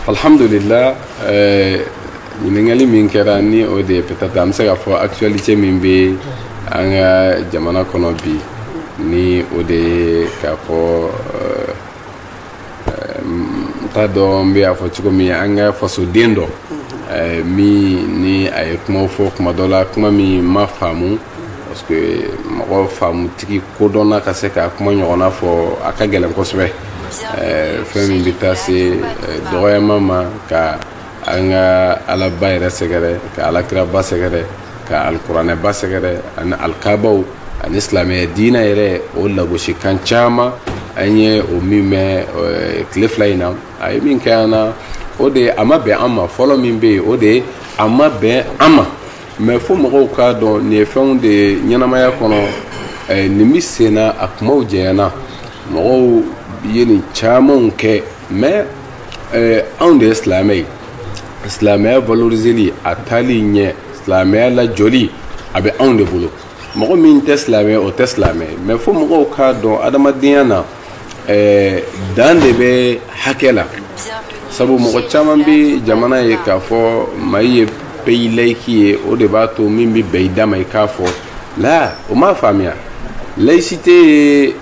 alhamdulillah ɲininkali min kɛra ni o de peut-être an bɛ se ka fɔ actualité min bɛ an ka jamana kɔnɔ bi ni o de ye k'a fɔ n t'a dɔn n bɛ a fɔ cogo min an ka fasoden dɔ min ni a ye kumaw fɔ kuma dɔ la kuma min ma faamu parce que mɔgɔ faamutigi kodɔnna ka se ka kuma ɲɔgɔnna fɔ a ka gɛlɛn kosɛbɛ fɛn min bɛ taa se dɔgɔyama ma ka an ka alaba yɛrɛ sɛgɛrɛ ka alakiraba sɛgɛrɛ ka alikuranɛba sɛgɛrɛ ani alikabaw ani silamɛya diinɛ yɛrɛ o lagosi kan caman an ye o min mɛn tile fila in na a ye min kɛ an na o de a ma bɛn an ma fɔlɔ min bɛ yen o de a ma bɛn an ma mɛ fo mɔgɔw k'a dɔn nin ye fɛnw de ɲɛnamaya kɔnɔ nin bɛ senna a kumaw jɛyana mɔgɔw ye nin camanw kɛ mɛ anw de ye silamɛ ye silamɛya valoriseli a taali ɲɛ silamɛya lajɔli a bɛ anw de bolo mɔgɔ min tɛ silamɛ o tɛ silamɛ mɛ fo mɔgɔw k'a dɔn adamadenya na dan de bɛ hakɛ la sabu mɔgɔ caman bɛ jamana ye k'a fɔ mali ye pays laïque ye o de b'a to min bɛ bɛn i da ma i k'a fɔ la o m'a faamuya laïcité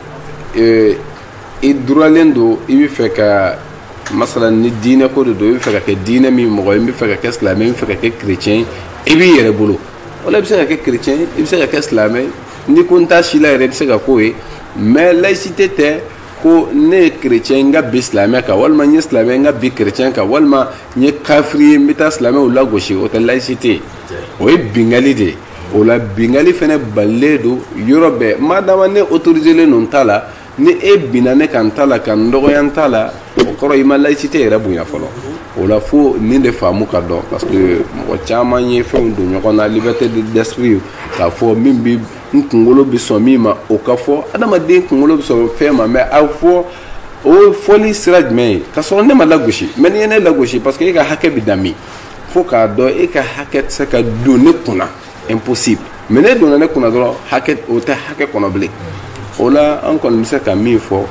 ye i duralen don i bɛ fɛ ka masala ni diinɛ ko de don i bɛ fɛ ka kɛ diinɛ min mɔgɔ i bɛ fɛ ka kɛ silamɛ i bɛ fɛ ka kɛ chrétien i b'i yɛrɛ bolo wala i bɛ se ka kɛ chrétien i bɛ se ka kɛ silamɛ ni ko n t'a si la yɛrɛ i bɛ se ka k'o ye mais laïcité tɛ ko ne ye chrétien n ka bi silamɛ kan walima n ye silamɛ n ka bi chrétien kan walima n ye kafiri ye n bɛ taa silamɛw lagosi o tɛ laïcité o ye bingali de ye o la bingali fana balilen don yɔrɔ bɛɛ madama ne autoriselen don n ta la ni e binna ne kan ta la ka n dɔgɔya n ta la o kɔrɔ i ma laïcité yɛrɛ bonya fɔlɔ o la fo nin de faamu ka dɔn parce que mɔgɔ caman ye fɛnw don ɲɔgɔn na liberté d'esprit k'a fɔ min bɛ n kunkolo bɛ sɔn min ma o ka fɔ adamaden kunkolo bɛ sɔn fɛn ma mɛ a fɔ o ye fɔli sira jumɛn ye ka sɔrɔ ne ma lagosi mɛ ni ye ne lagosi parce que e ka hakɛ bɛ dan min fo k'a dɔn e ka hakɛ tɛ se ka don ne kunna impossible mɛ ne donna ne kunna dɔrɔn hakɛ o tɛ hakɛ kɔnɔ bilen o la an kɔni bɛ se ka min fɔ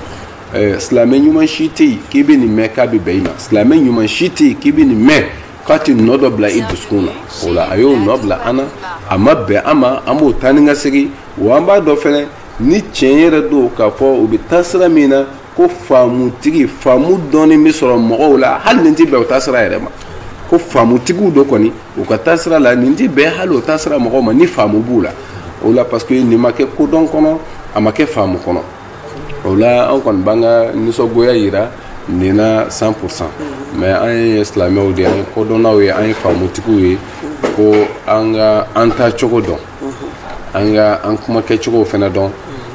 silamɛ ɲuman si tɛ yen k'i bɛ nin mɛn k'a bɛ bɛn i ma silamɛ ɲuman si tɛ yen k'i bɛ nin mɛn k'a tɛ nɔ dɔ bila i dusukun na o la a y'o nɔ bila an na a ma bɛn an ma an b'o taa ni ka segin wa an b'a dɔn fɛnɛ ni tiɲɛ yɛrɛ don k'a fɔ u bɛ taa sira min na ko faamutigi faamu dɔɔnin bɛ sɔrɔ mɔgɔw la hali nin tɛ bɛn o taa sira yɛrɛ ma ko faamutigiw dɔ kɔni u ka taa sira la nin tɛ bɛn hali o taa sira mɔgɔw ma ni faamu b'u la o la parce que nin ma kɛ kodɔn kɔnɔ a ma kɛ faamu kɔnɔ o la an kɔni b'an ka nisɔngoya yira nin na 100% mais an ye silamɛw de an ye kodɔnnaw ye an ye faamutigiw ye ko an ka an ta cogo dɔn an ka an kuma kɛcogo fana dɔn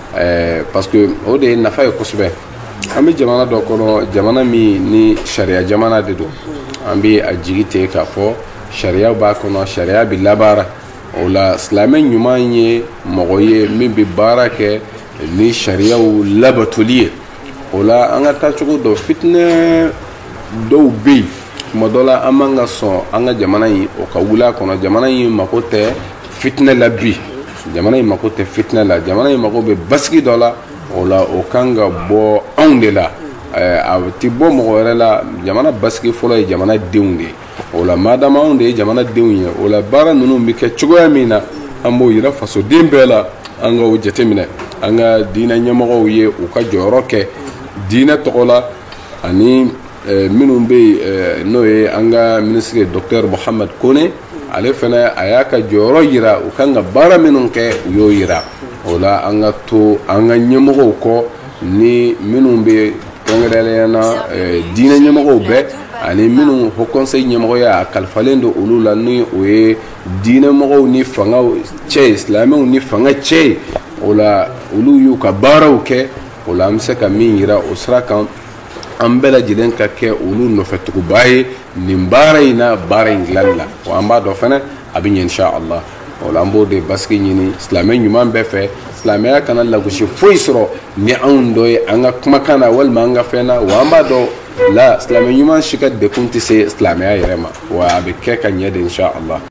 parce que o de ye nafa ye kosɛbɛ an bɛ jamana dɔ kɔnɔ jamana min ni sariya jamana de don an bɛ a jigi tigɛ k'a fɔ sariya b'a kɔnɔ sariya bɛ labaara o la silamɛ ɲuman ye mɔgɔ ye min bɛ baara kɛ ni sariyaw labatoli ye o la an ka taacogo dɔ fitinɛ dɔw bɛ yen tuma dɔ la an man ka sɔn an ka jamana in o ka wuli a kɔnɔ jamana in mako tɛ fitinɛ la bi jamana in mako tɛ fitinɛ la jamana in mako bɛ basigi dɔ la o la o kan ka bɔ anw de la a tɛ bɔ mɔgɔ wɛrɛ la jamana basigi fɔlɔ ye jamana denw de ye o la madama anw de ye jamana denw ye o la baara ninnu bɛ kɛ cogoya min na an b'o yira fasoden bɛɛ la an ka o jateminɛ an ka diinɛ ɲɛmɔgɔw ye u ka jɔyɔrɔ kɛ diinɛ tɔgɔ la ani minnu bɛ yen n'o ye an ka minisiri docteur Mohamed Kone ale fana a y'a ka jɔyɔrɔ yira u kan ka baara minnu kɛ u y'o yira o la an ka to an ka ɲɛmɔgɔw kɔ ni minnu bɛ kɛrɛnkɛrɛnnenya na diinɛ ɲɛmɔgɔw bɛɛ ani minnu haut conseil ɲɛmɔgɔya a kalifalen don olu la ni o ye diinɛmɔgɔw ni fangaw cɛ ye silamɛw ni fanga cɛ ye o la olu y'u ka baaraw kɛ o la an bɛ se ka min yira o sira kan an bɛɛ lajɛlen ka kɛ olu nɔfɛtuguba ye nin baara in na baara in dilanni la wa an b'a dɔn fana a bɛ ɲɛ inshallah o la an b'o de basigi ɲini silamɛ ɲuman bɛɛ fɛ silamɛya kana lagosi foyi sɔrɔ ni anw dɔ ye an ka kumakan na walima an ka fɛn na wa an b'a dɔn la silamɛ ɲuman si ka dekun tɛ se silamɛya yɛrɛ ma wa a bɛ kɛ ka ɲɛ de inshallah